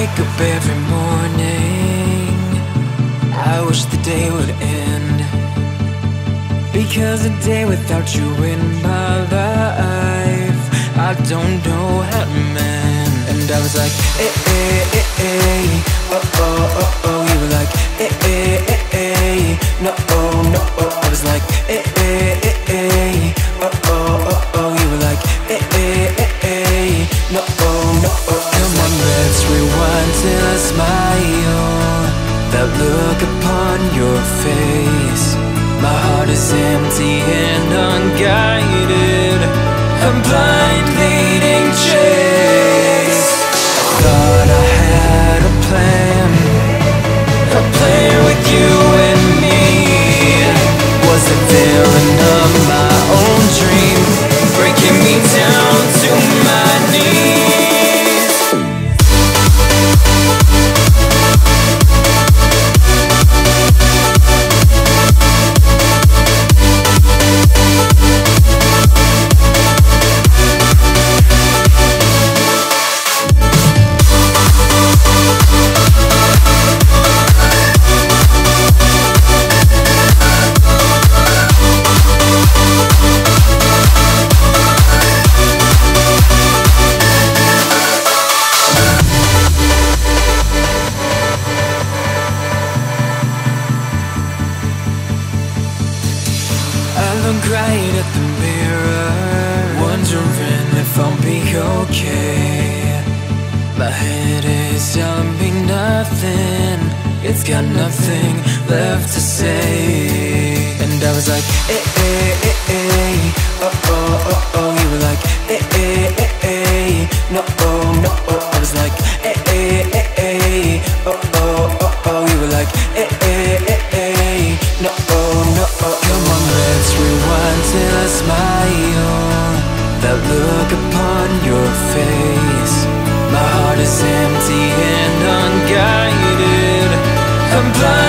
wake up every morning, I wish the day would end, because a day without you in my life, I don't know how to mend. And I was like, eh, eh, eh, eh, oh, oh, oh, oh. You were like, eh, eh, eh, eh, no, oh, no, oh. I was like, eh, eh, eh, eh, oh, oh, oh, oh. You were like, eh, eh, eh, eh, no, oh, no, oh. Come on, let's rewind till I smile, that look upon your face. My heart is empty and unguided, a blind leading chase. I thought I had a plan with you and me. Was the villain of my own dream, breaking me down to my knees. Right at the mirror, wondering if I'll be okay. My head is telling me nothing, it's got nothing left to say. And I was like, eh, eh, eh, eh, oh, oh, oh, oh. You were like, eh, eh, eh, eh, no, oh, no, oh. I was like, eh, eh, eh, eh, oh, oh, oh, oh. You were like, eh, eh, eh, eh, no, oh, no, oh. Come on, let's rewind till I smile, that look upon your face. My heart is empty and unguided, I'm blind